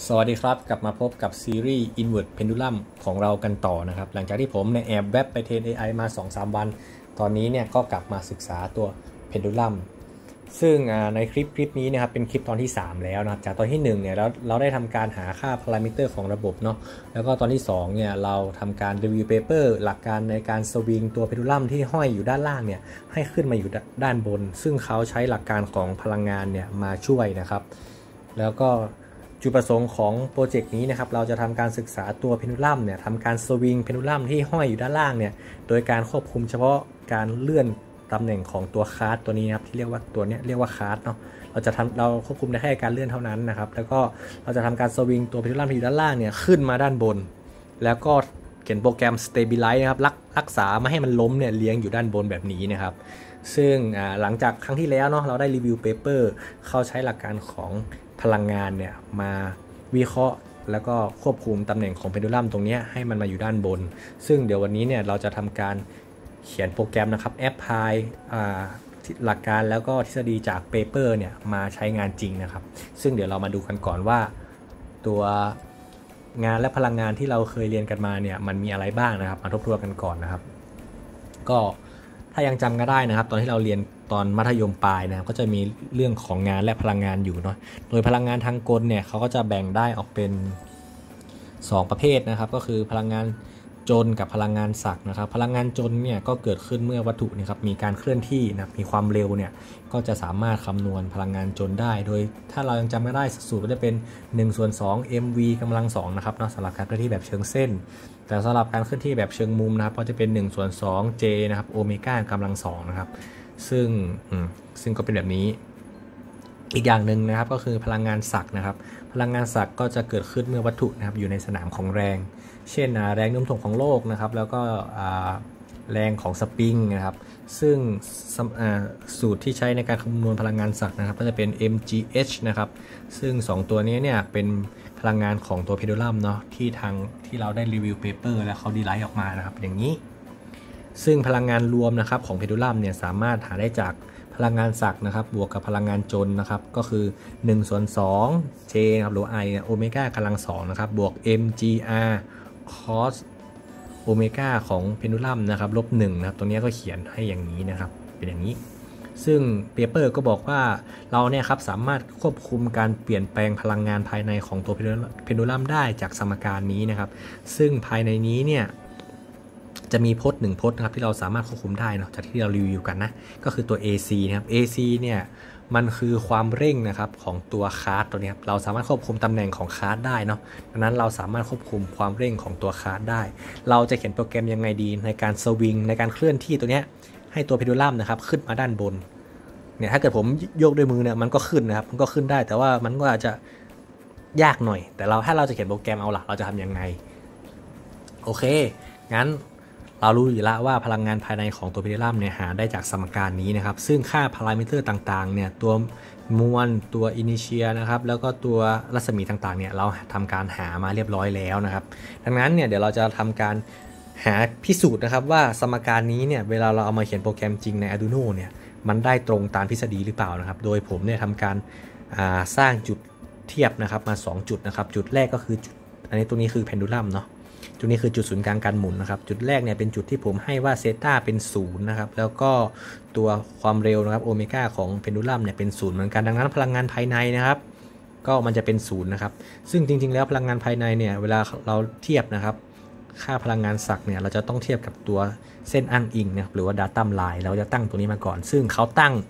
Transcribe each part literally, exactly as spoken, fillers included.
สวัสดีครับกลับมาพบกับซีรีส์ Inverse Pendulum ของเรากันต่อนะครับหลังจากที่ผมในแอบแวบไปเทรน เอ ไอ มา สองถึงสาม วันตอนนี้เนี่ยก็กลับมาศึกษาตัว Pendulum ซึ่งในคลิปคลิปนี้นะครับเป็นคลิปตอนที่สามแล้วนะครับจากตอนที่หนึ่งเนี่ยเราเราได้ทำการหาค่าพารามิเตอร์ของระบบเนาะแล้วก็ตอนที่สองเนี่ยเราทำการรีวิวเปเปอร์หลักการในการสวิงตัว Pendulum ที่ห้อยอยู่ด้านล่างเนี่ยให้ขึ้นมาอยู่ด้านบนซึ่งเขาใช้หลักการของพลังงานเนี่ยมาช่วยนะครับแล้วก็จุดประสงค์ของโปรเจกต์นี้นะครับเราจะทำการศึกษาตัวเพนดูลัมเนี่ยทำการสวิงเพนดูลัมที่ห้อยอยู่ด้านล่างเนี่ยโดยการควบคุมเฉพาะการเลื่อนตำแหน่งของตัวคาร์ดตัวนี้นะครับที่เรียกว่าตัวนี้เรียกว่าคาร์ดเนาะเราจะทำเราควบคุมได้แค่การเลื่อนเท่านั้นนะครับแล้วก็เราจะทำการสวิงตัวเพนดูลัมที่อยู่ด้านล่างเนี่ยขึ้นมาด้านบนแล้วก็เขียนโปรแกรม Stabilize นะครับรักรักษาไม่ให้มันล้มเนี่ยเลี้ยงอยู่ด้านบนแบบนี้นะครับซึ่งหลังจากครั้งที่แล้วเนาะเราได้รีวิวเปเปอร์เขาใช้หลักการของพลังงานเนี่ยมาวิเคราะห์แล้วก็ควบคุมตำแหน่งของเพนดูลัมตรงนี้ให้มันมาอยู่ด้านบนซึ่งเดี๋ยววันนี้เนี่ยเราจะทำการเขียนโปรแกรมนะครับแอปพลายหลักการแล้วก็ทฤษฎีจากเปเปอร์เนี่ยมาใช้งานจริงนะครับซึ่งเดี๋ยวเรามาดูกันก่อนว่าตัวงานและพลังงานที่เราเคยเรียนกันมาเนี่ยมันมีอะไรบ้างนะครับมาทบทวนกันก่อนนะครับก็ถ้ายังจำกันได้นะครับตอนที่เราเรียนตอนมัธยมปลายนะครับก็จะมีเรื่องของงานและพลังงานอยู่เนาะโดยพลังงานทางกลเนี่ยเขาก็จะแบ่งได้ออกเป็นสองประเภทนะครับก็คือพลังงานจนกับพลังงานศักย์นะครับพลังงานจนเนี่ยก็เกิดขึ้นเมื่อวัตถุนะครับมีการเคลื่อนที่นะมีความเร็วเนี่ยก็จะสามารถคำนวณพลังงานจนได้โดยถ้าเรายังจำไม่ได้สูตรก็จะเป็นหนึ่งส่วนสอง เอ็ม วี กำลังสองนะครับเนาะสำหรับการเคลื่อนที่แบบเชิงเส้นแต่สำหรับการเคลื่อนที่แบบเชิงมุมนะครับก็จะเป็นหนึ่งส่วนสอง J นะครับโอเมก้ากำลังสองนะครับซึ่งซึ่งก็เป็นแบบนี้อีกอย่างหนึ่งนะครับก็คือพลังงานศักย์นะครับพลังงานศักย์ก็จะเกิดขึ้นเมื่อวัตถุนะครับอยู่ในสนามของแรงเช่นแรงโน้มถ่วงของโลกนะครับแล้วก็แรงของสปริงนะครับซึ่งสูตรที่ใช้ในการคำนวณพลังงานศักย์นะครับก็จะเป็น เอ็ม จี เอช นะครับซึ่งสองตัวนี้เนี่ยเป็นพลังงานของตัวเพนดูลัมเนาะที่ทางที่เราได้รีวิวเปเปอร์แล้วเขาดีไลท์ออกมานะครับอย่างนี้ซึ่งพลังงานรวมนะครับของเพนดูลัมเนี่ยสามารถหาได้จากพลังงานศักย์นะครับบวกกับพลังงานจนนะครับก็คือหนึ่งส่วนสอง J นะครับหรือ I โอเมก้ากำลังสองนะครับบวก เอ็ม จี อาร์ cos โอเมก้าของเพนดูลัมนะครับลบหนึ่งนะครับตรงนี้ก็เขียนให้อย่างนี้นะครับเป็นอย่างนี้ซึ่งเปเปอร์ก็บอกว่าเราเนี่ยครับสามารถควบคุมการเปลี่ยนแปลงพลังงานภายในของตัวเพนดูลัมได้จากสมการนี้นะครับซึ่งภายในนี้เนี่ยจะมีพจน์หนึ่งพจน์นะครับที่เราสามารถควบคุมได้เนาะจากที่เรารีวิวกันนะก็คือตัว เอ ซี นะครับ เอ ซี เนี่ยมันคือความเร่งนะครับของตัวคาร์ดตัวนี้ครับเราสามารถควบคุมตำแหน่งของคาร์ดได้เนาะดังนั้นเราสามารถควบคุมความเร่งของตัวคาร์ดได้เราจะเขียนโปรแกรมยังไงดีในการสวิงในการเคลื่อนที่ตัวนี้ให้ตัวเพนดูลัมนะครับขึ้นมาด้านบนเนี่ยถ้าเกิดผมโยกด้วยมือเนี่ยมันก็ขึ้นนะครับมันก็ขึ้นได้แต่ว่ามันก็อาจจะยากหน่อยแต่เราถ้าเราจะเขียนโปรแกรมเอาล่ะเราจะทำยังไงโอเคงั้นเรารู้อยู่แล้วว่าพลังงานภายในของตัวเพนดูลัมเนี่ยหาได้จากสมการนี้นะครับซึ่งค่าพารามิเตอร์ต่างๆเนี่ยตัวมวลตัวอินิเชียนะครับแล้วก็ตัวรัศมีต่างๆเนี่ยเราทำการหามาเรียบร้อยแล้วนะครับดังนั้นเนี่ยเดี๋ยวเราจะทำการหาพิสูจน์นะครับว่าสมการนี้เนี่ยเวลาเราเอามาเขียนโปรแกรมจริงใน Arduino เนี่ยมันได้ตรงตามทฤษฎีหรือเปล่านะครับโดยผมเนี่ยทำการสร้างจุดเทียบนะครับมาสองจุดนะครับจุดแรกก็คือจุดอันนี้ตัวนี้คือเพนดูลัมเนาะจุดนี้คือจุดศูนย์กลางการหมุนนะครับจุดแรกเนี่ยเป็นจุดที่ผมให้ว่าเซตาเป็นศูนย์นะครับแล้วก็ตัวความเร็วนะครับโอเมก้าของเพนดูลัมเนี่ยเป็นศูนย์เหมือนกันดังนั้นพลังงานภายในนะครับก็มันจะเป็นศูนย์นะครับซึ่งจริงๆแล้วพลังงานภายในเนี่ยเวลาเราเทียบนะครับค่าพลังงานศักย์เนี่ยเราจะต้องเทียบกับตัวเส้นอ้างอิงนะครับหรือว่า datum line เราจะตั้งตัวนี้มาก่อนซึ่งเขาตั้ง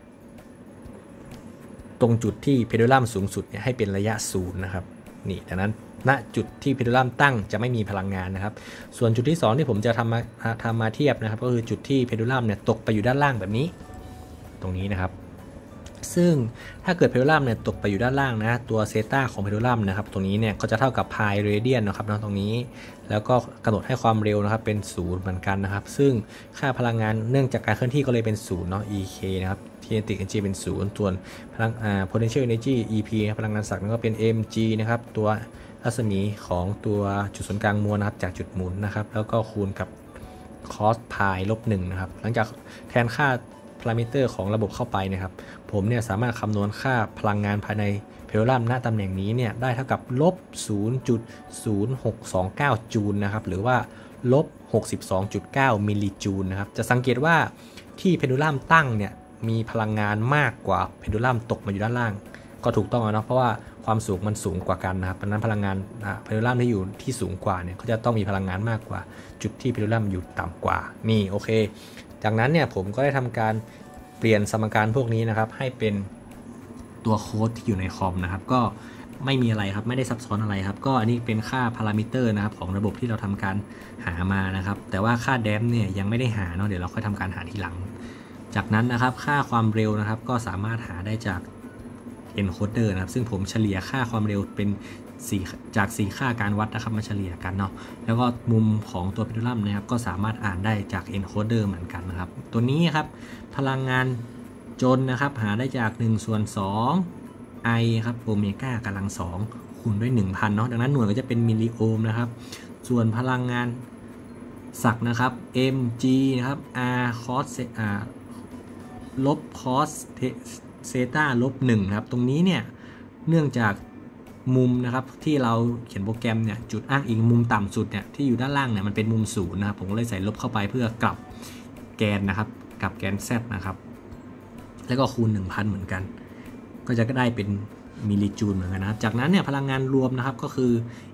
ตรงจุดที่เพนดูลัมสูงสุดเนี่ยให้เป็นระยะศูนย์นะครับนี่ดังนั้นณจุดที่เพนดูลัมตั้งจะไม่มีพลังงานนะครับส่วนจุดที่สองที่ผมจะทำมาทำมาเทียบนะครับก็คือจุดที่เพนดูลัมเนี่ยตกไปอยู่ด้านล่างแบบนี้ตรงนี้นะครับซึ่งถ้าเกิดเพนดูลัมเนี่ยตกไปอยู่ด้านล่างนะตัวเซตาของเพนดูลัมนะครับตรงนี้เนี่ยก็จะเท่ากับพายเรเดียนนะครับนะตรงนี้แล้วก็กำหนดให้ความเร็วนะครับเป็นศูนย์เหมือนกันนะครับซึ่งค่าพลังงานเนื่องจากการเคลื่อนที่ก็เลยเป็นศูนย์เนาะ อี เค นะครับ kinetic energy เป็นศูนย์ส่วนพลังอ่า potential energy อี พี พลังงานศักย์นั้นก็เป็น เอ็ม จี นะครับตัวรัศมีของตัวจุดศูนย์กลางมวลนะครับจากจุดหมุนนะครับแล้วก็คูณกับ cos pi ลบหนึ่งนะครับหลังจากแทนค่าพารามิเตอร์ของระบบเข้าไปนะครับผมเนี่ยสามารถคำนวณค่าพลังงานภายในเพนดูลัมณตำแหน่งนี้เนี่ยได้เท่ากับลบ ศูนย์จุดศูนย์หกสองเก้า จูลนะครับหรือว่าลบ หกสิบสองจุดเก้า มิลลิจูลนะครับจะสังเกตว่าที่เพนดูลัมตั้งเนี่ยมีพลังงานมากกว่าเพนดูลัมตกมาอยู่ด้านล่างก็ถูกต้องแล้วเนาะเพราะว่าความสูงมันสูงกว่ากันนะครับเพราะนั้นพลังงานเพนดูลัมที่อยู่ที่สูงกว่าเนี่ยก็จะต้องมีพลังงานมากกว่าจุดที่เพนดูลัมอยู่ต่ำกว่านี่โอเคจากนั้นเนี่ยผมก็ได้ทำการเปลี่ยนสมการพวกนี้นะครับให้เป็นตัวโค้ดที่อยู่ในคอมนะครับก็ไม่มีอะไรครับไม่ได้ซับซ้อนอะไรครับก็อันนี้เป็นค่าพารามิเตอร์นะครับของระบบที่เราทำการหามานะครับแต่ว่าค่าแดมเนี่ยยังไม่ได้หาเนาะเดี๋ยวเราค่อยทำการหาทีหลังจากนั้นนะครับค่าความเร็วนะครับก็สามารถหาได้จาก encoder นะครับซึ่งผมเฉลี่ยค่าความเร็วเป็นจากสี่ค่าการวัดนะครับมาเฉลี่ยกันเนาะแล้วก็มุมของตัวเพนดูลัมนะครับก็สามารถอ่านได้จาก encoder เหมือนกันนะครับตัวนี้ครับพลังงานจนนะครับหาได้จากหนึ่งส่วนสอง I ครับโอเมก้ากำลังสองคูณด้วย หนึ่งพัน เนาะดังนั้นหน่วยก็จะเป็นมิลลิโอห์มนะครับส่วนพลังงานศักย์นะครับ mg นะครับ r cos อ่าลบ cos เซตาลบหนึ่งครับตรงนี้เนี่ยเนื่องจากมุมนะครับที่เราเขียนโปรแกรมเนี่ยจุดอ้างอิงมุมต่ำสุดเนี่ยที่อยู่ด้านล่างเนี่ยมันเป็นมุมศูนย์นะครับผมก็เลยใส่ลบเข้าไปเพื่อกลับแกนนะครับกลับแกน z นะครับแล้วก็คูณ หนึ่งพัน เหมือนกันก็จะได้เป็นมิลลิจูลเหมือนกันนะครับจากนั้นเนี่ยพลังงานรวมนะครับก็คือ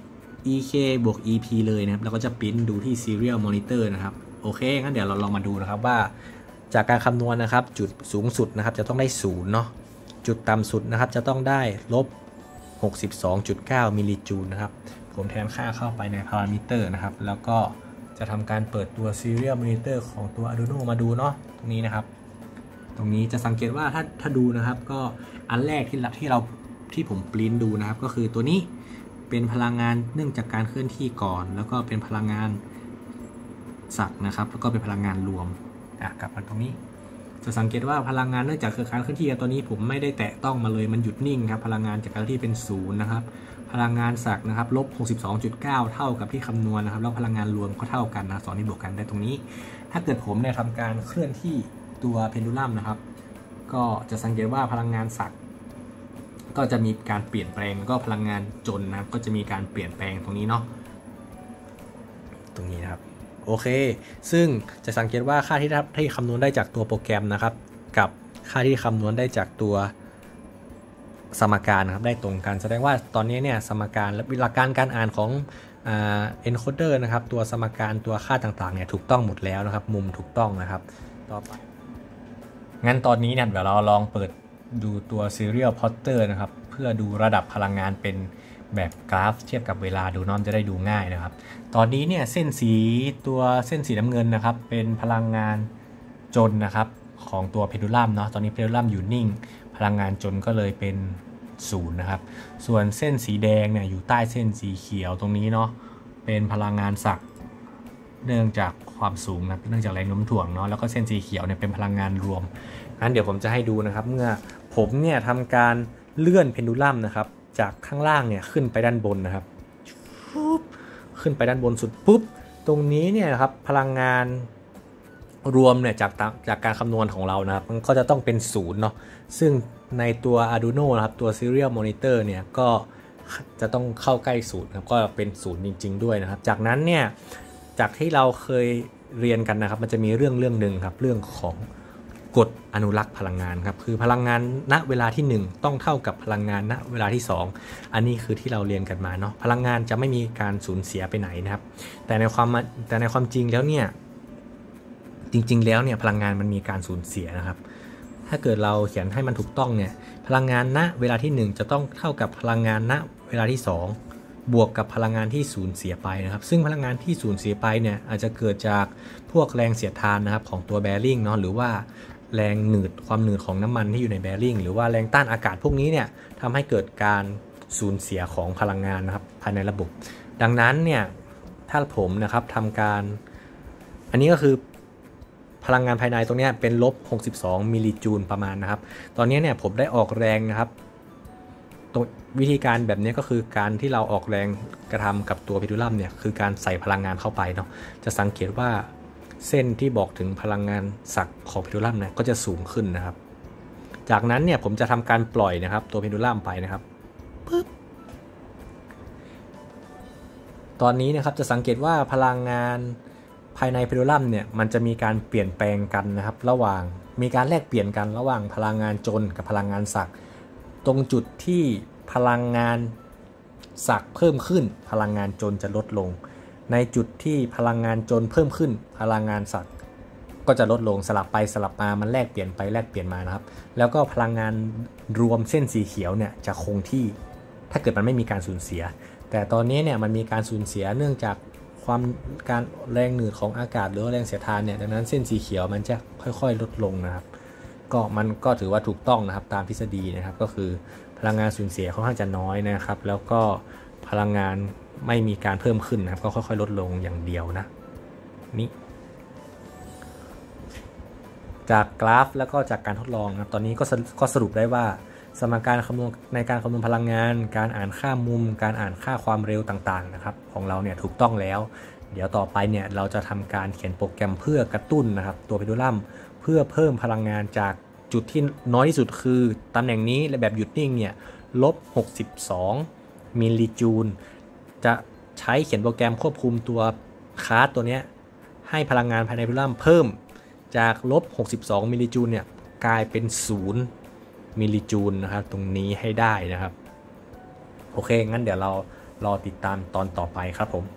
ek บวก ep เลยนะครับเราก็จะปริ้นดูที่ serial monitor นะครับโอเคงั้นเดี๋ยวเราลองมาดูนะครับว่าจากการคำนวณนะครับจุดสูงสุดนะครับจะต้องได้ศูนย์เนาะจุดต่ำสุดนะครับจะต้องได้ลบ หกสิบสองจุดเก้า มิลลิจูลนะครับผมแทนค่าเข้าไปในพารามิเตอร์นะครับแล้วก็จะทำการเปิดตัว serial monitor ของตัว Arduino มาดูเนาะตรงนี้นะครับตรงนี้จะสังเกตว่าถ้าถ้าดูนะครับก็อันแรกที่ที่เราที่ผมปริ้นดูนะครับก็คือตัวนี้เป็นพลังงานเนื่องจากการเคลื่อนที่ก่อนแล้วก็เป็นพลังงานศักย์นะครับแล้วก็เป็นพลังงานรวมอ่ะกลับมาตรงนี้จะสังเกตว่าพลังงานเนื่องจากการเคลื่อนที่ตัวนี้ผมไม่ได้แตะต้องมาเลยมันหยุดนิ่งครับพลังงานจากการเคลื่อนที่เป็นศูนย์นะครับพลังงานศักย์นะครับลบ หกสิบสองจุดเก้า เท่ากับที่คำนวณนะครับแล้วพลังงานรวมก็เท่ากันนะสองนี้บวกกันได้ตรงนี้ถ้าเกิดผมเนี่ยทำการเคลื่อนที่ตัวเพนดูลัมนะครับก็จะสังเกตว่าพลังงานศักย์ก็จะมีการเปลี่ยนแปลงก็พลังงานจนนะก็จะมีการเปลี่ยนแปลงตรงนี้เนาะตรงนี้นะครับโอเคซึ่งจะสังเกตว่าค่าที่ที่คำนวณได้จากตัวโปรแกรมนะครับกับค่าที่คำนวณได้จากตัวสมการนะครับได้ตรงกันแสดงว่าตอนนี้เนี่ยสมการและหลักการการอ่านของอ่า encoder นะครับตัวสมการตัวค่าต่างๆเนี่ยถูกต้องหมดแล้วนะครับมุมถูกต้องนะครับต่อไปงั้นตอนนี้เนี่ยเดี๋ยวเราลองเปิดดูตัว serial plotter นะครับเพื่อดูระดับพลังงานเป็นแบบกราฟเทียบกับเวลาดูน้อมจะได้ดูง่ายนะครับตอนนี้เนี่ยเส้นสีตัวเส้นสีน้ำเงินนะครับเป็นพลังงานจนนะครับของตัวเพนดูลัมเนาะตอนนี้เพนดูลัมอยู่นิ่งพลังงานจนก็เลยเป็นศูนย์นะครับส่วนเส้นสีแดงเนี่ยอยู่ใต้เส้นสีเขียวตรงนี้เนาะเป็นพลังงานศักย์เนื่องจากความสูงนะเนื่องจากแรงโน้มถ่วงเนาะแล้วก็เส้นสีเขียวเนี่ยเป็นพลังงานรวมงั้นเดี๋ยวผมจะให้ดูนะครับเมื่อผมเนี่ยทำการเลื่อนเพนดูลัมนะครับจากข้างล่างเนี่ยขึ้นไปด้านบนนะครับขึ้นไปด้านบนสุดปุ๊บตรงนี้เนี่ยครับพลังงานรวมเนี่ยจากจากการคำนวณของเรานะครับมันก็จะต้องเป็นศูนย์เนาะซึ่งในตัว Arduino นะครับตัว Serial Monitor เนี่ยก็จะต้องเข้าใกล้ศูนย์ครับก็เป็นศูนย์จริงๆด้วยนะครับจากนั้นเนี่ยจากที่เราเคยเรียนกันนะครับมันจะมีเรื่องเรื่องหนึ่งครับเรื่องของกฎอนุรักษ์พลังงานครับคือพลังงานณเวลาที่หนึ่งต้องเท่ากับพลังงานณเวลาที่สองอันนี้คือที่เราเรียนกันมาเนาะพลังงานจะไม่มีการสูญเสียไปไหนนะครับแต่ในความแต่ในความจริงแล้วเนี่ยจริงๆแล้วเนี่ยพลังงานมันมีการสูญเสียนะครับถ้าเกิดเราเขียนให้มันถูกต้องเนี่ยพลังงานณเวลาที่หนึ่งจะต้องเท่ากับพลังงานณเวลาที่สองบวกกับพลังงานที่สูญเสียไปนะครับซึ่งพลังงานที่สูญเสียไปเนี่ยอาจจะเกิดจากพวกแรงเสียดทานนะครับของตัวแบริ่งเนาะหรือว่าแรงหนืดความหนืดของน้ำมันที่อยู่ในแบริ่งหรือว่าแรงต้านอากาศพวกนี้เนี่ยทำให้เกิดการสูญเสียของพลังงานนะครับภายในระบบดังนั้นเนี่ยถ้าผมนะครับทำการอันนี้ก็คือพลังงานภายในตรงนี้เป็นลบหกสิบสองมิลลิจูลประมาณนะครับตอนนี้เนี่ยผมได้ออกแรงนะครับวิธีการแบบนี้ก็คือการที่เราออกแรงกระทำกับตัวเพนดูลัมเนี่ยคือการใส่พลังงานเข้าไปเนาะจะสังเกตว่าเส้นที่บอกถึงพลังงานศักของเพนดูลัมเนี่ยก็จะสูงขึ้นนะครับจากนั้นเนี่ยผมจะทำการปล่อยนะครับตัวเพนดูลัมไปนะครับปึ๊บตอนนี้นะครับจะสังเกตว่าพลังงานภายในเพนดูลัมเนี่ยมันจะมีการเปลี่ยนแปลงกันนะครับระหว่างมีการแลกเปลี่ยนกันระหว่างพลังงานจนกับพลังงานศักตรงจุดที่พลังงานศักเพิ่มขึ้นพลังงานจนจะลดลงในจุดที่พลังงานจนเพิ่มขึ้นพลังงานศักก็จะลดลงสลับไปสลับมามันแลกเปลี่ยนไปแลกเปลี่ยนมานะครับแล้วก็พลังงานรวมเส้นสีเขียวเนี่ยจะคงที่ถ้าเกิดมันไม่มีการสูญเสียแต่ตอนนี้เนี่ยมันมีการสูญเสียเนื่องจากความการแรงหนืดของอากาศหรือแรงเสียดทานเนี่ยดังนั้นเส้นสีเขียวมันจะค่อยๆลดลงนะครับก็มันก็ถือว่าถูกต้องนะครับตามทฤษฎีนะครับก็คือพลังงานสูญเสียค่อนข้างจะน้อยนะครับแล้วก็พลังงานไม่มีการเพิ่มขึ้นนะครับก็ค่อยๆลดลงอย่างเดียวนะนี่จากกราฟแล้วก็จากการทดลองนะตอนนี้ก็ก็สรุปได้ว่าสมการคำนวณในการคำนวณพลังงานการอ่านค่ามุมการอ่านค่าความเร็วต่างๆนะครับของเราเนี่ยถูกต้องแล้วเดี๋ยวต่อไปเนี่ยเราจะทำการเขียนโปรแกรมเพื่อกระตุ้นนะครับตัวเพนดูลัมเพื่อเพิ่มพลังงานจากจุดที่น้อยที่สุดคือตำแหน่งนี้และแบบหยุดนิ่งเนี่ยลบหกสิบสองมิลลิจูลจะใช้เขียนโปรแกรมควบคุมตัวคาร์ดตัวนี้ให้พลังงานภายในเพนดูลัมเพิ่มจากลบหกสิบสองมิลลิจูลเนี่ยกลายเป็นศูนย์มิลลิจูลนะครับตรงนี้ให้ได้นะครับโอเคงั้นเดี๋ยวเรารอติดตามตอนต่อไปครับผม